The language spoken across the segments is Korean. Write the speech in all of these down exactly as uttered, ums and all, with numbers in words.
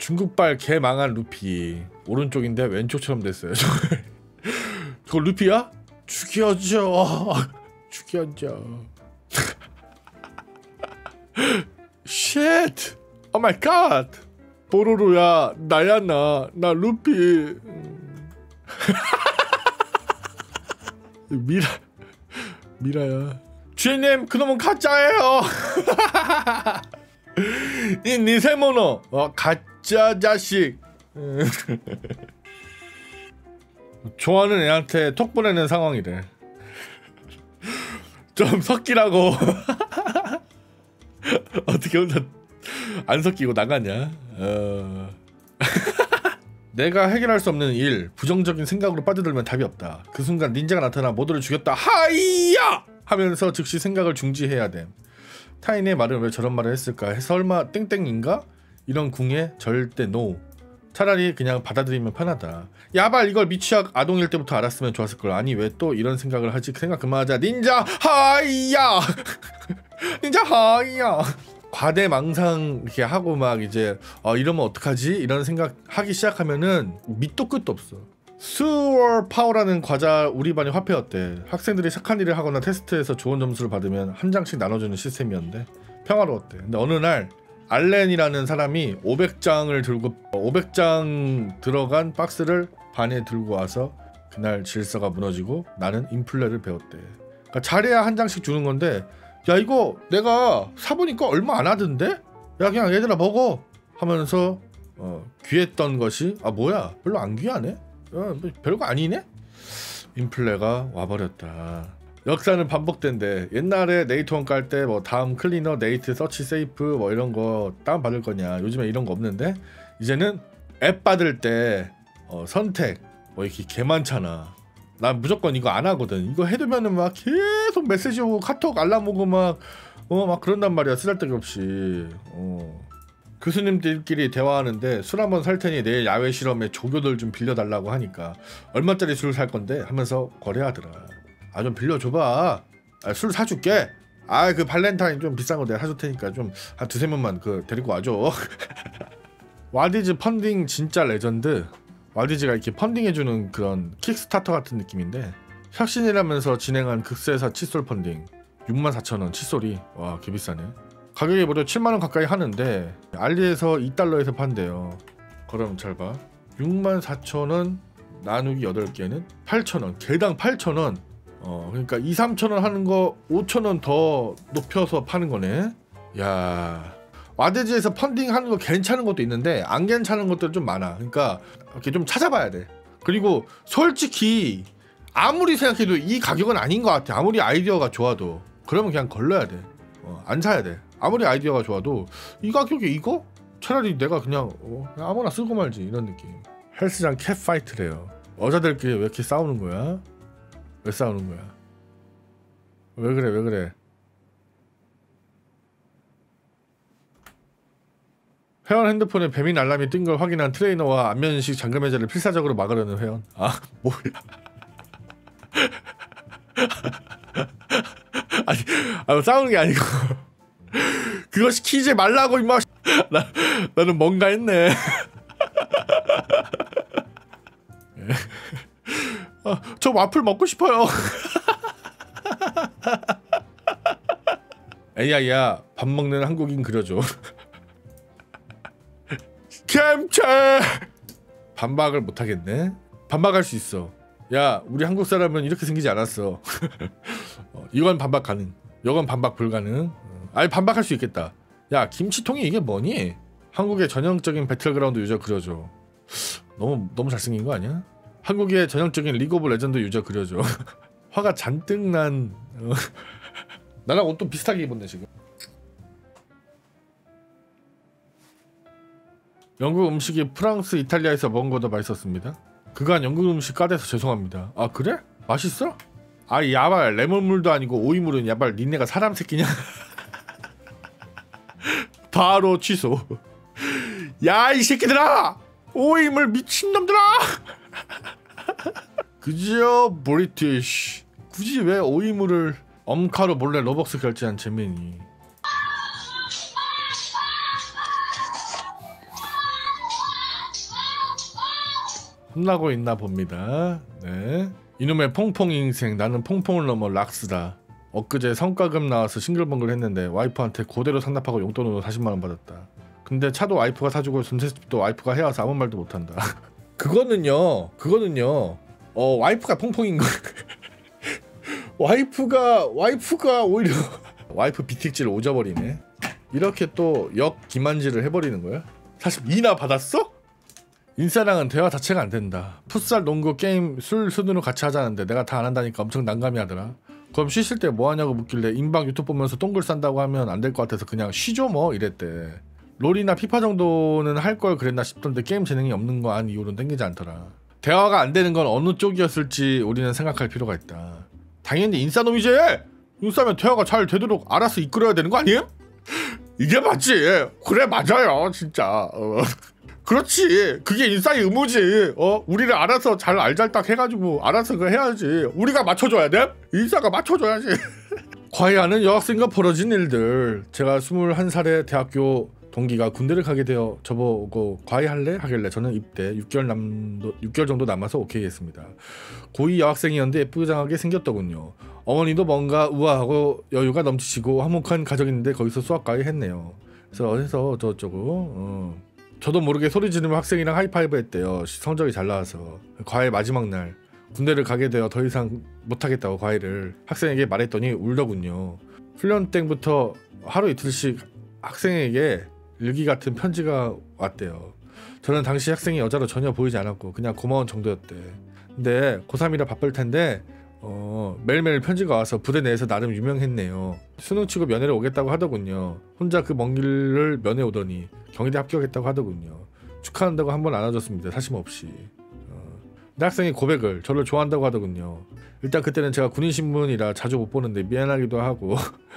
중국발 개망한 루피. 오른쪽인데 왼쪽처럼 됐어요. 저거 루피야? 죽여줘. 죽여줘. 쉣. 오 마이 갓. 뽀로로야 나야 나. 나 루피. 미라. 미라야. 주인님 그놈은 가짜예요. 이 니세모노. 어, 가짜 자식. 좋아하는 애한테 톡 보내는 상황이래. 좀 섞이라고. 어떻게 혼자 안 섞이고 나가냐. 어... 내가 해결할 수 없는 일, 부정적인 생각으로 빠져들면 답이 없다. 그 순간 닌자가 나타나 모두를 죽였다. 하이야! 하면서 즉시 생각을 중지해야 됨. 타인의 말은 왜 저런 말을 했을까? 설마 땡땡인가? 이런 궁에 절대 노. 차라리 그냥 받아들이면 편하다. 야발 이걸 미취학 아동일 때부터 알았으면 좋았을걸. 아니 왜 또 이런 생각을 하지? 생각 그만하자. 닌자 하이야. 닌자 하이야. 과대망상 이렇게 하고 막 이제 어, 이러면 어떡하지? 이런 생각 하기 시작하면은 밑도 끝도 없어. 스워 파워라는 과자 우리 반이 화폐였대. 학생들이 착한 일을 하거나 테스트에서 좋은 점수를 받으면 한 장씩 나눠주는 시스템이었는데 평화로웠대. 근데 어느 날 알렌이라는 사람이 오백 장을 들고 오백 장 들어간 박스를 반에 들고 와서 그날 질서가 무너지고 나는 인플레를 배웠대. 그러니까 잘해야 한 장씩 주는 건데 야 이거 내가 사보니까 얼마 안 하던데? 야 그냥 얘들아 먹어 하면서 어, 귀했던 것이 아 뭐야 별로 안 귀하네? 어, 별거 아니네? 인플레가 와버렸다. 역사는 반복된대. 옛날에 네이트원 깔 때 뭐 다음 클리너, 네이트, 서치, 세이프 뭐 이런 거 다운받을 거냐. 요즘에 이런 거 없는데 이제는 앱 받을 때 어, 선택 뭐 이렇게 개 많잖아. 난 무조건 이거 안 하거든. 이거 해두면은 막 계속 메시지 오고 카톡 알람 오고 막 어 막 그런단 말이야. 쓰잘데기 없이. 어. 교수님들끼리 대화하는데 술 한번 살 테니 내일 야외 실험에 조교들 좀 빌려달라고 하니까 얼마짜리 술 살 건데 하면서 거래하더라. 아 좀 빌려줘봐. 아, 술 사줄게. 아 그 발렌타인 좀 비싼 거 내가 사줄 테니까 좀 한 두세 명만 그 데리고 와줘. 와디즈 펀딩 진짜 레전드. 와디즈가 이렇게 펀딩해주는 그런 킥스타터 같은 느낌인데 혁신이라면서 진행한 극세사 칫솔 펀딩 육만 사천 원 칫솔이 와 개비싸네. 가격이 무려 칠만 원 가까이 하는데 알리에서 이 달러에서 판대요. 그럼 잘 봐. 육만 사천 원 나누기 여덟 개는 팔천 원. 개당 팔천 원. 어 그러니까 이, 삼천 원 하는 거 오천 원 더 높여서 파는 거네. 야 와디즈에서 펀딩 하는 거 괜찮은 것도 있는데 안 괜찮은 것들은 좀 많아. 그러니까 이렇게 좀 찾아봐야 돼. 그리고 솔직히 아무리 생각해도 이 가격은 아닌 것 같아. 아무리 아이디어가 좋아도. 그러면 그냥 걸러야 돼. 어, 안 사야 돼. 아무리 아이디어가 좋아도 이 가격에 이거? 차라리 내가 그냥, 어, 그냥 아무나 쓰고 말지 이런 느낌. 헬스장 캣파이트래요. 여자들끼리 왜 이렇게 싸우는 거야? 왜 싸우는 거야? 왜 그래 왜 그래? 회원 핸드폰에 배민 알람이 뜬 걸 확인한 트레이너와 안면식 잠금 해제를 필사적으로 막으려는 회원. 아 뭐야? 아니 아, 싸우는 게 아니고 그거 시키지 말라고 임마. 나 나는 뭔가 했네. 아, 저 와플 먹고 싶어요. 에이아이야 밥 먹는 한국인 그려줘. 캠체 반박을 못하겠네. 반박할 수 있어. 야 우리 한국 사람은 이렇게 생기지 않았어. 어, 이건 반박 가능. 이건 반박 불가능. 어, 아니 반박할 수 있겠다. 야 김치통이 이게 뭐니? 한국의 전형적인 배틀그라운드 유저 그려줘. 너무 너무 잘생긴 거 아니야? 한국의 전형적인 리그 오브 레전드 유저 그려줘. 화가 잔뜩 난. 어. 나랑 옷도 비슷하게 입었네 지금. 영국 음식이 프랑스, 이탈리아에서 먹은 거보다 맛있었습니다. 그간 영국 음식 까대서 죄송합니다. 아 그래? 맛있어? 아 야발 레몬물도 아니고 오이물은 야발 니네가 사람 새끼냐? 바로 취소. 야 이 새끼들아! 오이물 미친놈들아! 그지요 브리티쉬. 굳이 왜 오이물을 엄카로 몰래 로벅스 결제한 재민이. 혼나고 있나 봅니다. 네. 이놈의 퐁퐁 인생 나는 퐁퐁을 넘어 락스다. 엊그제 성과금 나와서 싱글벙글 했는데 와이프한테 그대로 상납하고 용돈으로 사십만 원 받았다. 근데 차도 와이프가 사주고 전셋집도 와이프가 해와서 아무 말도 못한다. 그거는요 그거는요 어 와이프가 퐁퐁인 거. 와이프가 와이프가 오히려 와이프 비틱지를 오져버리네. 이렇게 또 역 기만지를 해버리는 거야? 사실 이나 받았어? 인싸랑은 대화 자체가 안 된다. 풋살, 농구, 게임, 술, 수준으로 같이 하자는데 내가 다 안 한다니까 엄청 난감해 하더라. 그럼 쉬실 때 뭐 하냐고 묻길래 인방 유튜브 보면서 똥글 싼다고 하면 안 될 것 같아서 그냥 쉬죠 뭐 이랬대. 롤이나 피파 정도는 할 걸 그랬나 싶던데 게임 재능이 없는 거 한 이후로는 땡기지 않더라. 대화가 안 되는 건 어느 쪽이었을지 우리는 생각할 필요가 있다. 당연히 인싸놈이지! 인싸면 대화가 잘 되도록 알아서 이끌어야 되는 거 아니에요? 이게 맞지! 그래 맞아요 진짜. 어. 그렇지 그게 인싸의 의무지. 어 우리를 알아서 잘 알잘딱 해가지고 알아서 그거 해야지. 우리가 맞춰줘야 돼? 인싸가 맞춰줘야지. 과외하는 여학생과 벌어진 일들. 제가 스물한 살에 대학교 동기가 군대를 가게 되어 저보고 과외할래? 하길래 저는 입대 육 개월 남 육 개월 정도 남아서 오케이 했습니다. 고이 여학생이었는데 예쁘장하게 생겼더군요. 어머니도 뭔가 우아하고 여유가 넘치시고 화목한 가정인데 거기서 수학과외 했네요. 그래서 해서 저쩌고 어. 저도 모르게 소리 지르며 학생이랑 하이파이브 했대요. 성적이 잘 나와서. 과외 마지막 날 군대를 가게 되어 더 이상 못하겠다고 과외를 학생에게 말했더니 울더군요. 훈련 때부터 하루 이틀씩 학생에게 일기 같은 편지가 왔대요. 저는 당시 학생이 여자로 전혀 보이지 않았고 그냥 고마운 정도였대. 근데 고삼이라 바쁠 텐데 어, 매일매일 편지가 와서 부대 내에서 나름 유명했네요. 수능 치고 면회를 오겠다고 하더군요. 혼자 그 먼 길을 면회 오더니 경희대 합격했다고 하더군요. 축하한다고 한번 안아줬습니다. 사심 없이. 어, 근데 학생이 고백을 저를 좋아한다고 하더군요. 일단 그때는 제가 군인신분이라 자주 못 보는데 미안하기도 하고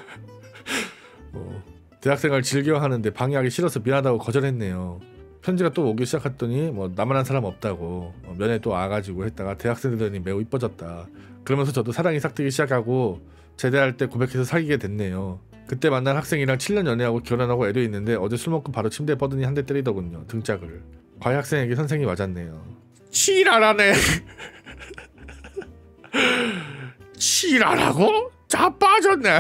어, 대학생활 즐겨하는데 방해하기 싫어서 미안하다고 거절했네요. 편지가 또 오기 시작했더니 뭐 나만한 사람 없다고 어, 면회 또 와가지고 했다가 대학생들이 매우 이뻐졌다. 그러면서 저도 사랑이 싹트기 시작하고 제대할 때 고백해서 사귀게 됐네요. 그때 만난 학생이랑 칠 년 연애하고 결혼하고 애도 있는데 어제 술 먹고 바로 침대에 뻗으니 한 대 때리더군요. 등짝을. 과외 학생에게 선생이 맞았네요. 치랄하네. 치랄하고? 자빠졌네.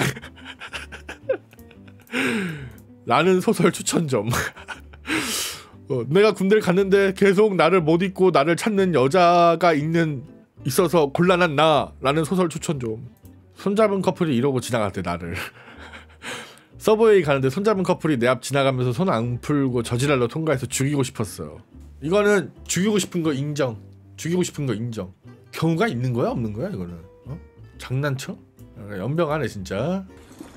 라는 소설 추천 좀. 어, 내가 군대를 갔는데 계속 나를 못 잊고 나를 찾는 여자가 있는 있어서 곤란한 나 라는 소설 추천 좀. 손잡은 커플이 이러고 지나갔대 나를. 서브웨이 가는데 손잡은 커플이 내 앞 지나가면서 손 안 풀고 저지랄로 통과해서 죽이고 싶었어. 이거는 죽이고 싶은 거 인정. 죽이고 싶은 거 인정. 경우가 있는 거야 없는 거야 이거는? 어? 장난쳐? 연병하네 진짜.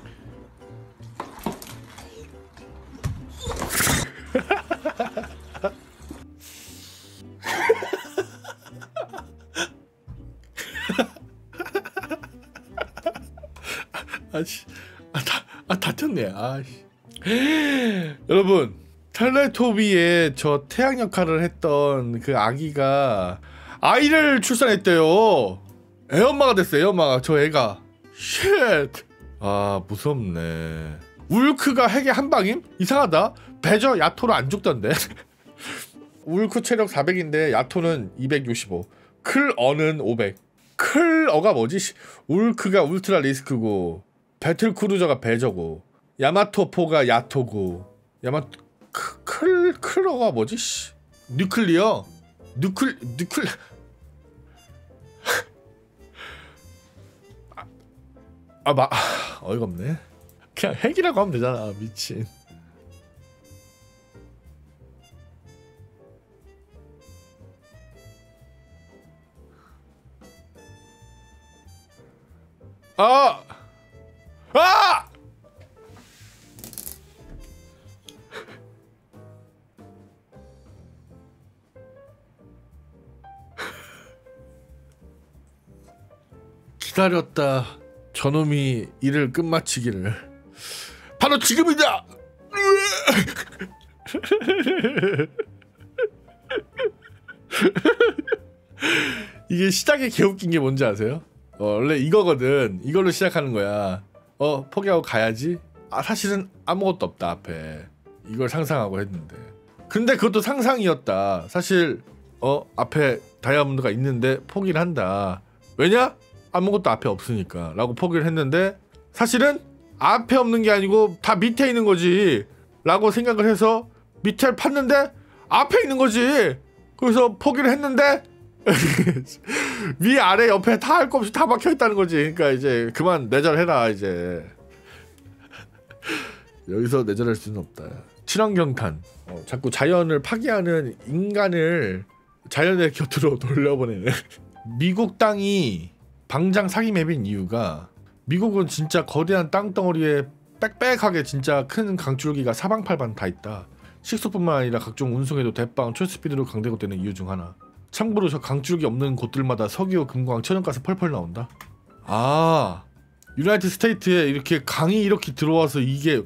아씨, 아, 다, 아 다쳤네. 아씨. 여러분, 텔레토비에 저 태양 역할을 했던 그 아기가 아이를 출산했대요. 애엄마가 됐어요. 애엄마가. 저 애가. 쉣. 아 무섭네. 울크가 핵의 한방임? 이상하다. 배저 야토로 안 죽던데. 울크 체력 사백인데 야토는 이백육십오. 클어는 오백. 클어가 뭐지? 울크가 울트라 리스크고 배틀크루저가 배저고 야마토포가 야토고 야마 크, 클 클어가 뭐지? 씨. 뉴클리어 뉴클 뉴클 아 마 어이가 없네. 그냥 핵이라고 하면 되잖아. 미친. 아! 아! 기다렸다. 저놈이 일을 끝마치기를. 바로 지금이다. 이게 시작에 개웃긴 게 뭔지 아세요? 어, 원래 이거거든. 이걸로 시작하는 거야. 어 포기하고 가야지. 아 사실은 아무것도 없다 앞에. 이걸 상상하고 했는데 근데 그것도 상상이었다. 사실 어 앞에 다이아몬드가 있는데 포기를 한다. 왜냐? 아무것도 앞에 없으니까 라고 포기를 했는데 사실은 앞에 없는 게 아니고 다 밑에 있는 거지 라고 생각을 해서 밑에 팠는데 앞에 있는 거지. 그래서 포기를 했는데 위 아래 옆에 다 할 거 없이 다 막혀있다는 거지. 그러니까 이제 그만 내절해라 이제. 여기서 내절할 수는 없다. 친환경탄. 어, 자꾸 자연을 파괴하는 인간을 자연의 곁으로 돌려보내는 미국 땅이 방장 사기 맵인 이유가 미국은 진짜 거대한 땅덩어리에 빽빽하게 진짜 큰 강줄기가 사방팔방 다 있다. 식수뿐만 아니라 각종 운송에도 대빵 초스피드로 강대고 되는 이유 중 하나. 참고로 저 강줄기 없는 곳들마다 석유, 금광, 천연가스 펄펄 나온다. 아 유나이티드 스테이트에 이렇게 강이 이렇게 들어와서 이게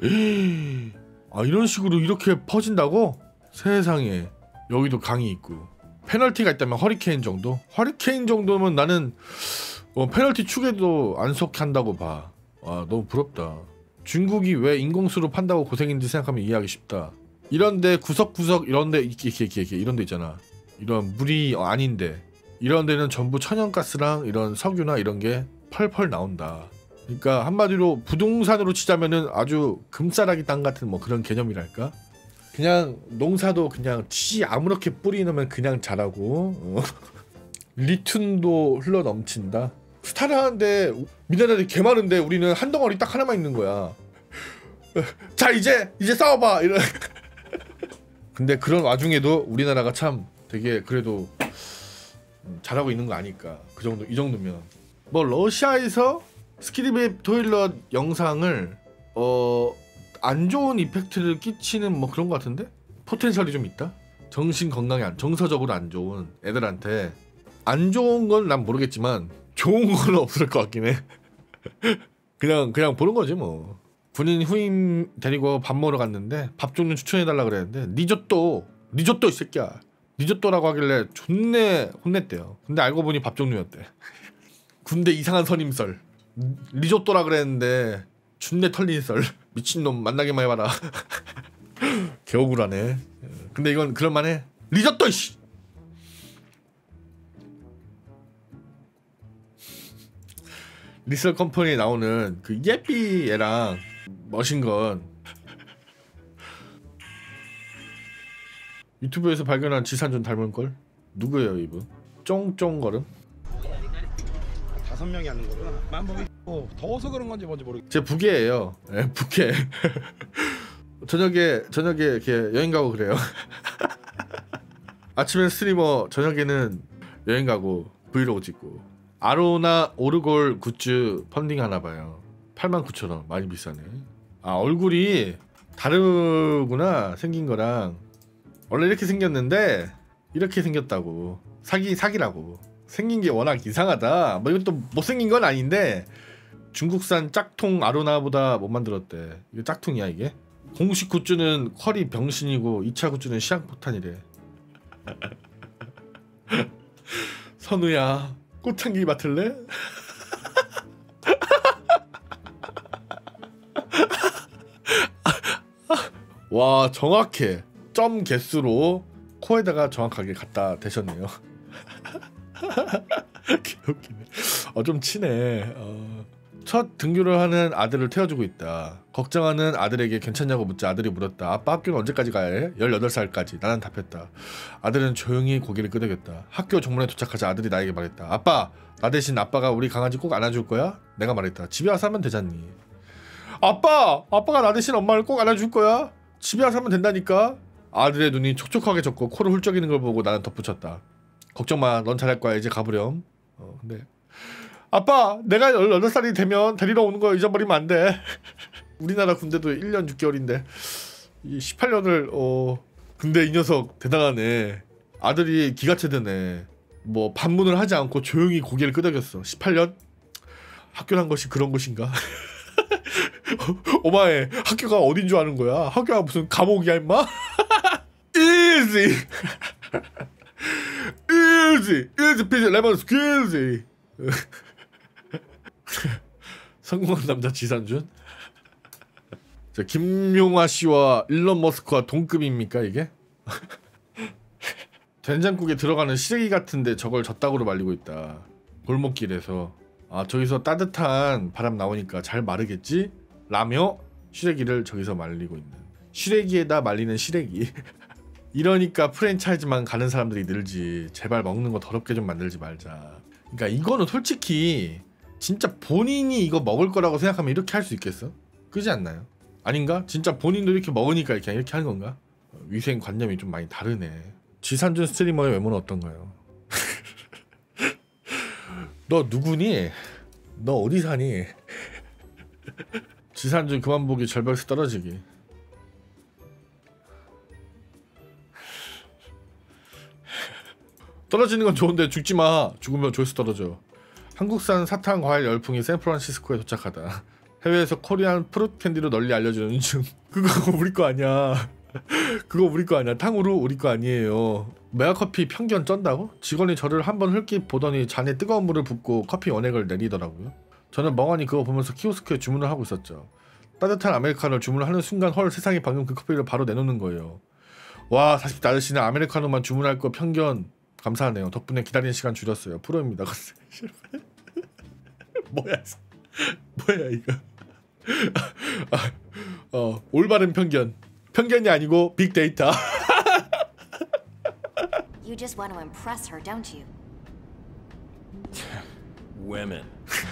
아 이런 식으로 이렇게 퍼진다고? 세상에. 여기도 강이 있고 페널티가 있다면 허리케인 정도? 허리케인 정도면 나는 어, 페널티 축에도 안 속한다고 봐. 아 너무 부럽다. 중국이 왜 인공수로 판다고 고생인지 생각하면 이해하기 쉽다. 이런데 구석구석 이런데 이렇게 이렇게 이렇게 이런데 있잖아. 이런 물이 어, 아닌데 이런 데는 전부 천연가스랑 이런 석유나 이런 게 펄펄 나온다. 그러니까 한마디로 부동산으로 치자면은 아주 금싸라기 땅 같은 뭐 그런 개념이랄까? 그냥 농사도 그냥 지 아무렇게 뿌리 넣으면 그냥 자라고 어. 리튬도 흘러 넘친다. 스타를 하는데 미네랄이 개 많은데 우리는 한 덩어리 딱 하나만 있는 거야. 자 이제 이제 싸워봐 이런. 근데 그런 와중에도 우리나라가 참 되게 그래도 잘하고 있는 거 아닐까. 그 정도 이 정도면 뭐 러시아에서 스키디맵 토일럿 영상을 어 안 좋은 이펙트를 끼치는 뭐 그런 거 같은데 포텐셜이 좀 있다. 정신 건강에 안, 정서적으로 안 좋은 애들한테 안 좋은 건 난 모르겠지만 좋은 건 없을 것 같긴 해. 그냥 그냥 보는 거지 뭐. 군인 후임 데리고 밥 먹으러 갔는데 밥 종류 추천해달라 그랬는데 리조또 리조또 이 새끼야 리조또라고 하길래 존내 혼냈대요. 근데 알고 보니 밥 종류였대. 군대 이상한 선임썰 리조또라 그랬는데 존내 털린 썰. 미친놈 만나게만 해봐라. 개억울하네. 근데 이건 그럴만해. 리조또 씨. 리셀 컴퍼니에 나오는 그 예삐 애랑 머신건 유튜브에서 발견한 지산준 닮은걸? 누구예요 이분? 쫑쫑거름? 다섯 명이 하는 거구나. 만복이 어, 더워서 그런 건지 뭔지 모르겠. 제 부계예요. 네, 부계. 저녁에 저녁에 이렇게 여행 가고 그래요. 아침엔 스트리머, 저녁에는 여행 가고 브이로그 찍고. 아로나 오르골 굿즈 펀딩 하나 봐요. 팔만 구천 원 많이 비싸네. 아 얼굴이 다르구나 생긴 거랑. 원래 이렇게 생겼는데 이렇게 생겼다고. 사기 사기라고. 생긴 게 워낙 이상하다. 뭐 이것도 못생긴 건 아닌데 중국산 짝퉁 아로나보다 못 만들었대. 이게 짝퉁이야 이게? 공식 굿즈는 퀄이 병신이고 이 차 굿즈는 시한폭탄이래. 선우야 꽃향기 맡을래? 와 정확해. 점 개수로 코에다가 정확하게 갖다 대셨네요. 개웃기네. 어 좀 치네. 어. 첫 등교를 하는 아들을 태워주고 있다. 걱정하는 아들에게 괜찮냐고 묻자 아들이 물었다. 아빠 학교는 언제까지 가야 해? 열여덟 살까지. 나는 답했다. 아들은 조용히 고개를 끄덕였다. 학교 정문에 도착하자 아들이 나에게 말했다. 아빠, 나 대신 아빠가 우리 강아지 꼭 안아줄 거야? 내가 말했다. 집에 와서 하면 되잖니. 아빠! 아빠가 나 대신 엄마를 꼭 안아줄 거야? 집에 와서 하면 된다니까? 아들의 눈이 촉촉하게 젖고 코를 훌쩍이는 걸 보고 나는 덧붙였다. 걱정 마, 넌 잘할 거야. 이제 가보렴. 어, 근데 아빠, 내가 열여덟 살이 되면 데리러 오는 거 잊어버리면 안 돼. 우리나라 군대도 일 년 육 개월인데 이 십팔 년을 어 근데 이 녀석 대단하네. 아들이 기가 차드네. 뭐 반문을 하지 않고 조용히 고개를 끄덕였어. 십팔 년? 학교란 것이 그런 것인가? 오마에 학교가 어딘 줄 아는 거야? 학교가 무슨 감옥이야 임마? easy easy easy peasy lemon squeezy. 성공한 남자 지산준? 자, 김용화 씨와 일론 머스크와 동급입니까 이게? 된장국에 들어가는 시래기 같은데 저걸 젓다구로 말리고 있다. 골목길에서. 아 저기서 따뜻한 바람 나오니까 잘 마르겠지? 라며 시래기를 저기서 말리고 있는. 시래기에다 말리는 시래기. 이러니까 프랜차이즈만 가는 사람들이 늘지. 제발 먹는 거 더럽게 좀 만들지 말자. 그러니까 이거는 솔직히 진짜 본인이 이거 먹을 거라고 생각하면 이렇게 할 수 있겠어? 그지 않나요? 아닌가? 진짜 본인도 이렇게 먹으니까 이렇게 이렇게 하는 건가? 위생 관념이 좀 많이 다르네. 지산준 스트리머의 외모는 어떤가요? 너 누구니? 너 어디 사니? 지산준 그만 보기 절벽에서 떨어지기. 떨어지는 건 좋은데 죽지 마. 죽으면 조회수 떨어져. 한국산 사탕 과일 열풍이 샌프란시스코에 도착하다. 해외에서 코리안 프루트 캔디로 널리 알려주는 중. 그거 우리 거 아니야. 그거 우리 거 아니야. 탕후루 우리 거 아니에요. 메가커피 편견 쩐다고? 직원이 저를 한번 흘낏 보더니 잔에 뜨거운 물을 붓고 커피 원액을 내리더라고요. 저는 멍하니 그거 보면서 키오스크에 주문을 하고 있었죠. 따뜻한 아메리카노를 주문을 하는 순간 헐 세상에 방금 그 커피를 바로 내놓는 거예요. 와 사십 대 아저씨는 아메리카노만 주문할 거 편견. 감사하네요. 덕분에 기다리는 시간 줄였어요. 프로입니다. 뭐야 뭐야 이거. 아, 어, 올바른 편견. 편견이 아니고 빅데이터. You just want to impress her, don't you? Women.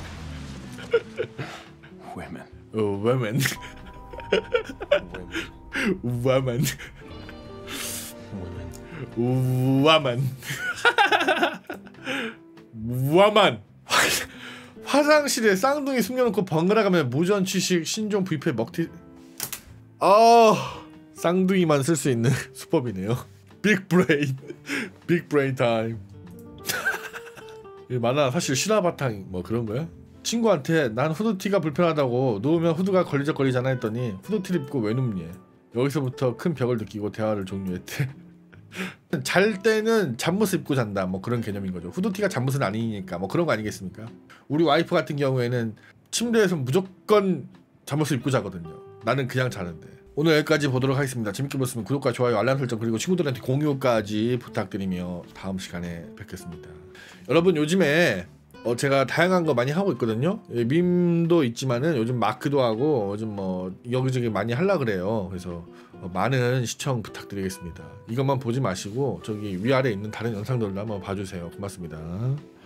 Women. 어, women. women. Women. woman. woman. 화장실에 쌍둥이 숨겨놓고 번갈아 가면 무전 취식 신종 부입회 먹튀. 아 쌍둥이만 쓸 수 있는 수법이네요. 빅 브레인. 빅 브레인 타임. 이 만화 사실 실화 바탕 뭐 그런 거야? 친구한테 난 후드티가 불편하다고 누우면 후드가 걸리적거리잖아 했더니 후드티를 입고 왜 눕니? 여기서부터 큰 벽을 느끼고 대화를 종료했대. 잘 때는 잠옷을 입고 잔다 뭐 그런 개념인 거죠. 후드티가 잠옷은 아니니까 뭐 그런 거 아니겠습니까? 우리 와이프 같은 경우에는 침대에서 무조건 잠옷을 입고 자거든요. 나는 그냥 자는데. 오늘 여기까지 보도록 하겠습니다. 재밌게 보셨으면 구독과 좋아요 알람 설정 그리고 친구들한테 공유까지 부탁드리며 다음 시간에 뵙겠습니다. 여러분 요즘에 어 제가 다양한 거 많이 하고 있거든요. 예, 밈도 있지만은 요즘 마크도 하고 요즘 뭐 여기저기 많이 하려 그래요. 그래서 어, 많은 시청 부탁드리겠습니다. 이것만 보지 마시고 저기 위아래 있는 다른 영상들도 한번 봐주세요. 고맙습니다.